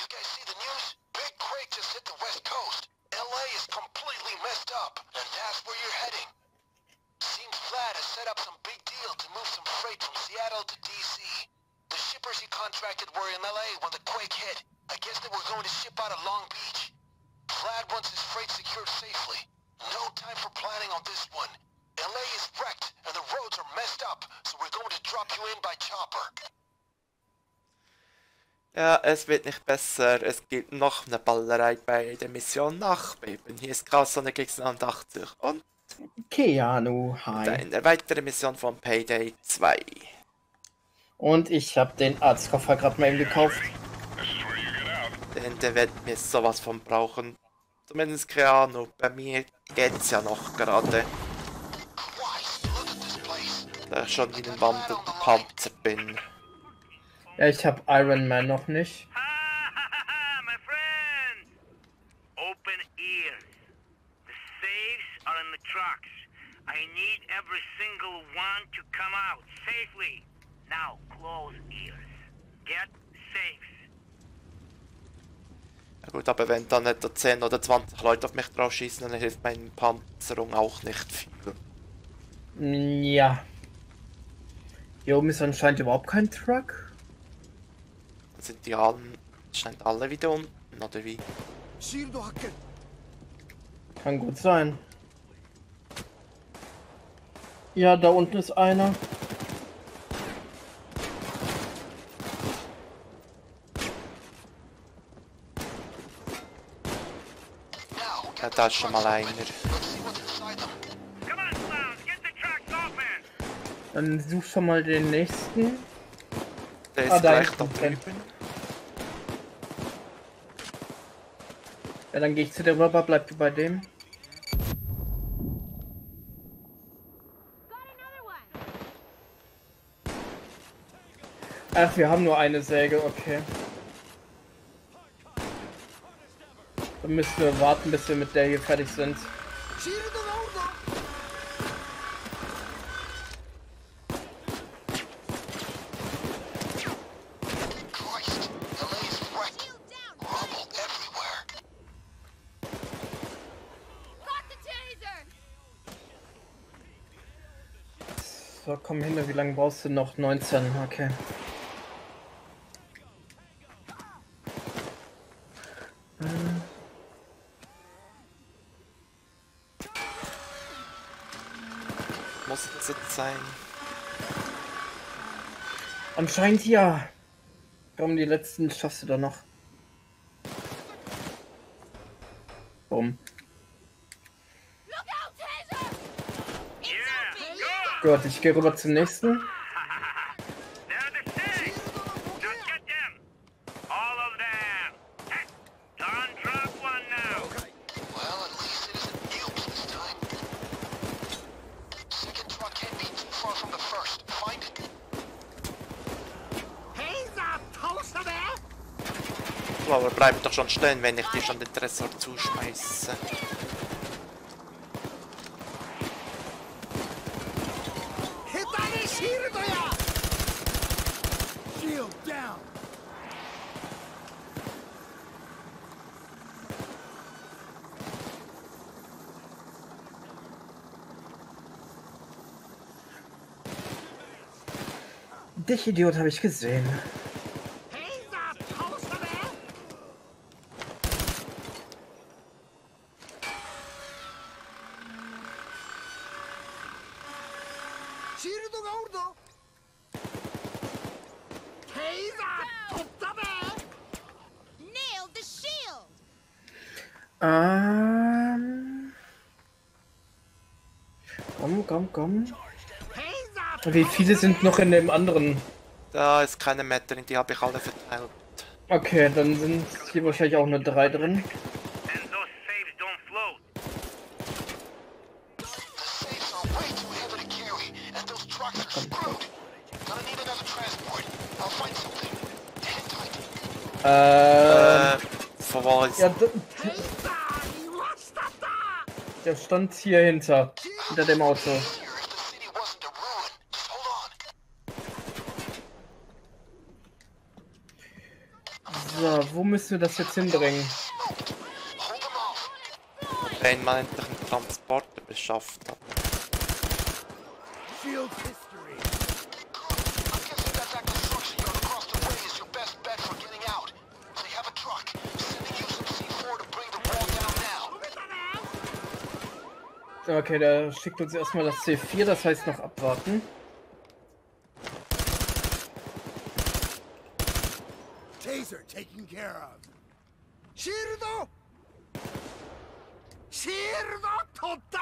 guys see the news? Big quake just hit the west coast. LA is completely messed up, and that's where you're heading. Seems Vlad has set up some big deal to move some freight from Seattle to DC. The shippers he contracted were in LA when the quake hit. I guess they were going to ship out of Long Beach. Vlad wants his freight secured safely. No time for planning on this one. LA is wrecked and the roads are messed up, so we're going to drop you in by chopper. Ja, es wird nicht besser. Es gibt noch eine Ballerei bei der Mission Nachbeben. Hier ist Chaos-Sonne gegen 89 und Keanu, hi. eine weitere Mission von Payday 2. Und ich habe den Arztkoffer gerade mal eben gekauft. Denn der wird mir sowas von brauchen. Zumindest Keanu. Bei mir geht's ja noch gerade. Da ich schon wie ein wandelnder Panzer bin. Ja, ich habe Iron Man noch nicht. My friend! Open ears. The safes are in the trucks. I need every single one to come out safely. Now close ears. Get safes. Ja gut, aber wenn dann etwa 10 oder 20 Leute auf mich drauf schießen, dann hilft meine Panzerung auch nicht viel. Ja. Hier oben ist anscheinend überhaupt kein Truck. Dann sind die anscheinend alle wieder unten, oder wie? Kann gut sein. Ja, da unten ist einer. Ja, da ist schon mal einer. Come on, clowns, get the trucks open! Dann such schon mal den nächsten. Der ist da gleich da hinten. drüben. Ja, dann gehe ich zu der Rubber, bleib du bei dem. Ach, wir haben nur eine Säge, okay. Dann müssen wir warten, bis wir mit der hier fertig sind. Christ, LA is wrecked. Rubble everywhere. So, komm hin, wie lange brauchst du noch? 19, okay. Muss das jetzt sein? Anscheinend ja. Komm, die letzten schaffst du doch noch. Bumm. Yeah, Gut, ich gehe rüber zum nächsten. they're the safes! Just get them! All of them! Don't drop one now! Well, at least it isn't nukes this time. Second truck can't be too far from the first. Find it. So, aber bleib doch schon stehen, wenn ich dir schon den Tresor zuschmeiße. Dich, Idiot, habe ich gesehen. Nailed the shield! Komm. Wie viele sind noch in dem anderen? Da ist keine mehr drin, die habe ich alle verteilt. Okay, dann sind hier wahrscheinlich auch nur 3 drin. And those safes don't float! The safes are way too heavy to carry, and those trucks are screwed. Gonna need another transport. I'll find something. Hang tight. Von wo ist... Ja, der stand hier hinter dem Auto. Here if the city wasn't a ruin. Just hold on. So, wo müssen wir das jetzt hinbringen? Smoked. Hold them off. Wenn man endlich einen Transporter beschafft hat. Shield history. I'm guessing that construction yard across the way is your best bet for getting out. They have a truck. Sending you some C4 to bring the wall down now. Okay, der schickt uns erstmal das C4, das heißt noch abwarten. Taser taken care of. Shirdo! Shirdo Tota!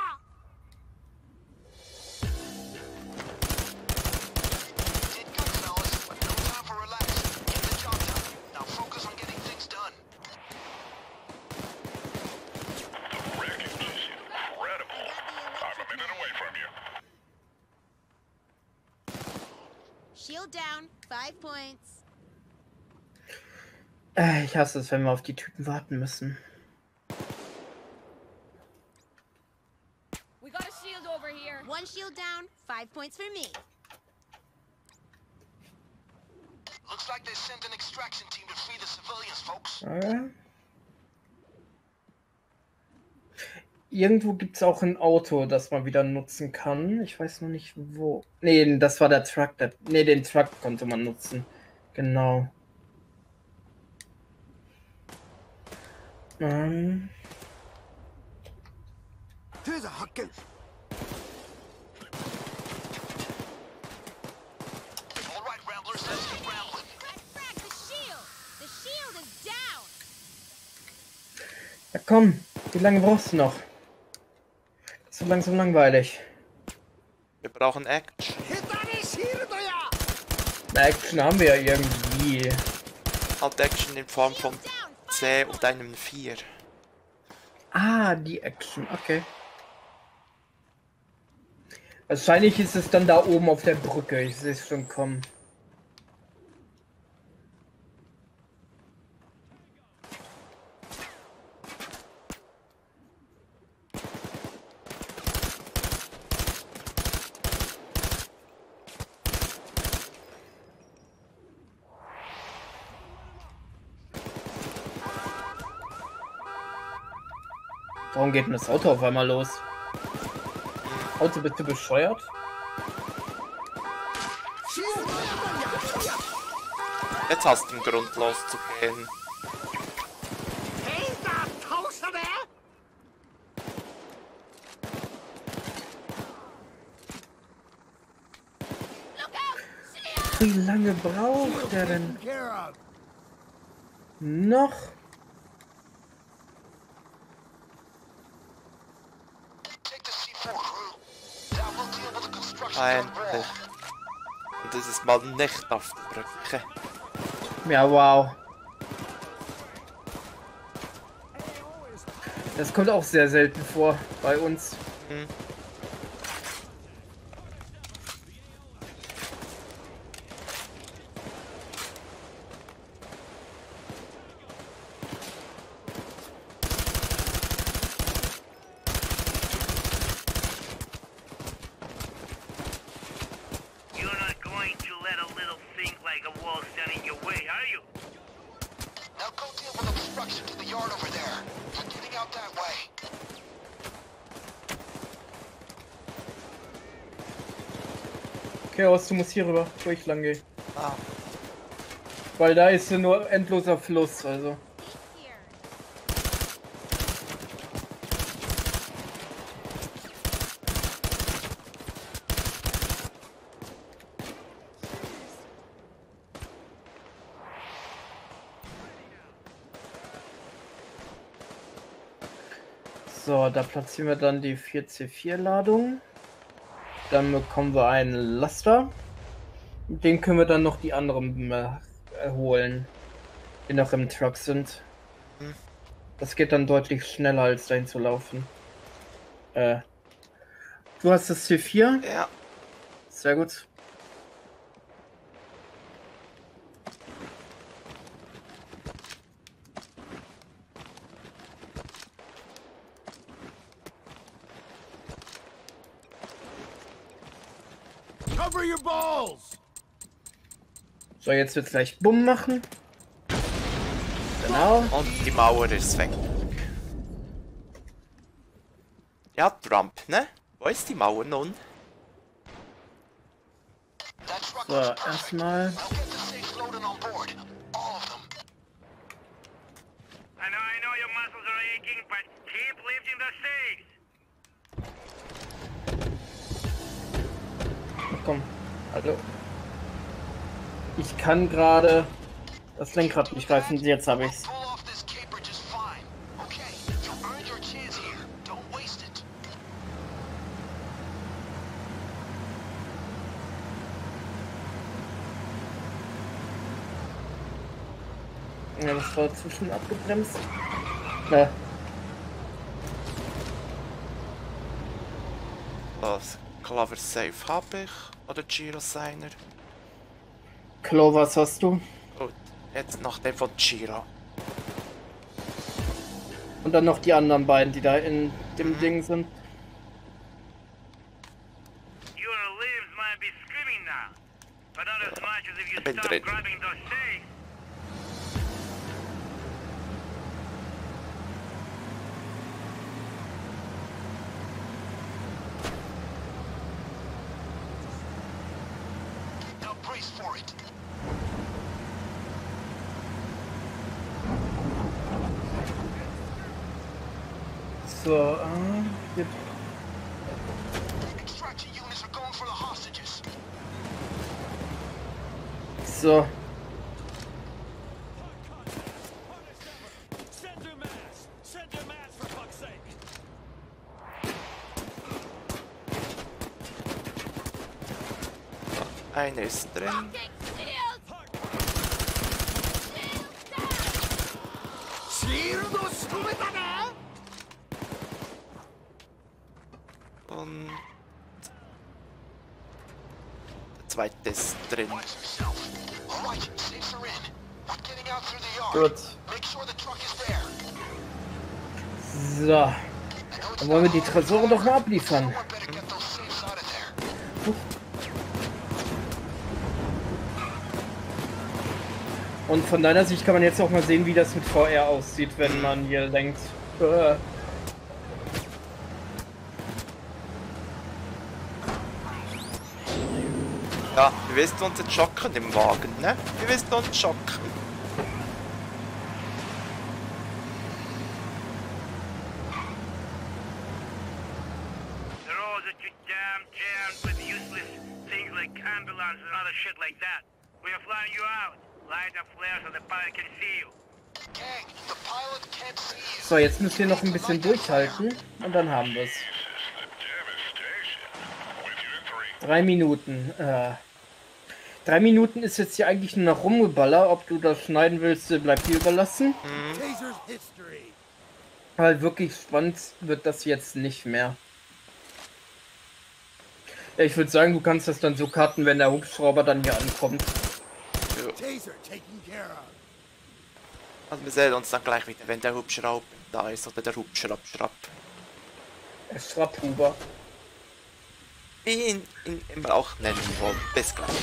Did good, fellas, but no time for relaxing. Get the job done. Now focus on getting things done. The wreckage is incredible. I'm a minute away from you. Shield down, 5 points. Ich hasse es, wenn wir auf die Typen warten müssen. We got a shield over here. 1 shield down, 5 points for me. Looks like they sent an extraction team to free the civilians, folks. Irgendwo gibt es auch ein Auto, das man wieder nutzen kann. Ich weiß noch nicht wo. Nee, das war der Truck. Nee, den Truck konnte man nutzen. Genau. Here's a huckin'. All right, Ramblers, let's get rambling. Crack the shield. The shield is down. Ja komm, wie lange brauchst du noch? Ist so langsam langweilig. Wir brauchen Action. Hitani Shirdo ya! Na, Action haben wir ja irgendwie. Halt Action in Form von C und einem 4. Ah, die Action, okay. Wahrscheinlich ist es dann da oben auf der Brücke. Ich sehe es schon kommen. Warum geht denn das Auto auf einmal los? Auto, bitte bescheuert? Jetzt hast du einen Grund loszugehen. Hey, da Toaster there! Look out! Shield! Wie lange braucht der denn Taken care of. noch? Take the C4 crew. That will deal with the construction yard Endlich. wall. Und das ist mal nicht auf der Brücke. Ja, wow. Das kommt auch sehr selten vor bei uns. Hm. You're not going to let a little thing like a wall stand in your way, are you? Now go deal with obstruction to the yard over there. You're getting out that way. Chaos, du musst hier rüber, wo ich lang gehe. Ah, Weil da ist ja nur endloser Fluss, also. Here. So, da platzieren wir dann die 4C4-Ladung. Dann bekommen wir einen Laster. Mit dem können wir dann noch die anderen holen, die noch im Truck sind. Hm. Das geht dann deutlich schneller, als dahin zu laufen. Du hast das C4? ja. Sehr gut. Cover your balls! So, jetzt wird gleich Bumm machen. Genau. Und die Mauer ist weg. Ja, Trump, ne? Wo ist die Mauer nun? That truck So, looks perfect. erstmal. I'll get the safes loaded on board. All of them. I know your muscles are aching, but keep lifting the safes. Komm. Hallo. Ich kann gerade das Lenkrad nicht greifen. Jetzt habe ich's. Pull off this caper just fine. Okay, you earned your chance here. Don't waste it. Ja, das war zwischen abgebremst. Ja. Das Clover Safe habe ich. Oder Giro seiner. Klo, was hast du? Gut, jetzt noch den von Giro. Und dann noch die anderen beiden, die da in dem Ding sind. Your limbs might be screaming now, but not as much as if you Bin stop drin. grabbing those safes. Now brace for it. So, jetzt. Extraction units are going for the hostages. So. Eine ist drin. Und der zweite ist drin. Watch yourself. All right, safes are in. We're getting out through the yard. Gut. Make sure the truck is there. So. Dann wollen wir die Tresore doch mal abliefern. Someone better get those safes out of there. Und von deiner Sicht kann man jetzt auch mal sehen, wie das mit VR aussieht, wenn man hier lenkt. Ja, wir wissen uns jetzt schocken im Wagen, ne? Wir wissen uns schocken. The roads are too damn jammed with useless things like ambulances and other shit like that. We are flying you out. Light up flares so the pilot can see you. Gang, the pilot can't see you. So, jetzt müsst ihr noch ein bisschen durchhalten und dann haben wir es. Devastation. With you in 3. 3 Minuten. 3 Minuten ist jetzt hier eigentlich nur noch rumgeballer. Ob du das schneiden willst, bleibt dir überlassen. Taser's history. Weil wirklich spannend wird das jetzt nicht mehr. Ja, ich würde sagen, du kannst das dann so cutten, wenn der Hubschrauber dann hier ankommt. Taser taken care of. Also wir sehen uns dann gleich wieder, wenn der Hubschrauber da ist oder der Hubschrapp. Schrapphuber. Wie ihn immer auch nennen wollen. Bis gleich.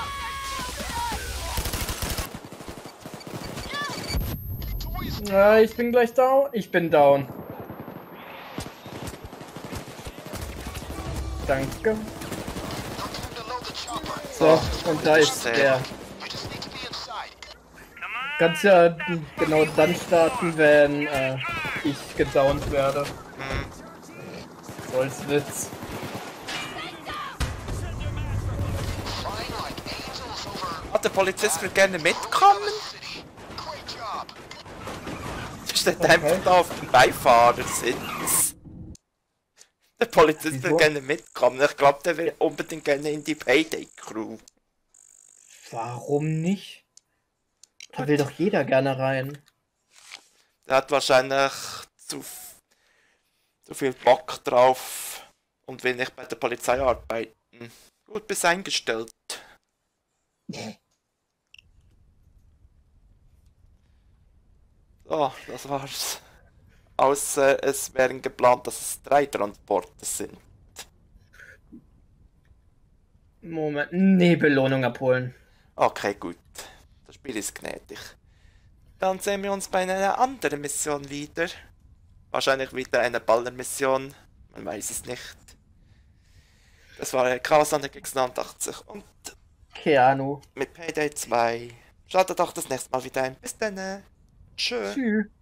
Ja, ich bin gleich down. Ich bin down. Danke. No time to load the chopper. So, und da ist der. You just need to be inside. Come on! Kannst ja genau dann starten, wenn ich gedownt werde. So als Witz. Flying like angels over Hat der Polizist will gerne mitkommen? city. Great job. Steht einfach da auf dem Beifahrersitz. Der Polizist will Wieso? gerne mitkommen. Ich glaube, der will unbedingt gerne in die Payday-Crew. Warum nicht? Da will doch jeder gerne rein. Der hat wahrscheinlich zu viel Bock drauf und will nicht bei der Polizei arbeiten. Gut, bist eingestellt. So, das war's. Außer es wären geplant, dass es 3 Transporte sind. Moment. Nee, Belohnung abholen. Okay, gut. Das Spiel ist gnädig. Dann sehen wir uns bei einer anderen Mission wieder. Wahrscheinlich wieder eine Ballermission. Man weiß es nicht. Das war Chaos an der X89 und Keanu. mit Payday 2. Schaltet auch das nächste Mal wieder ein. Bis dann. Tschö. Tschüss.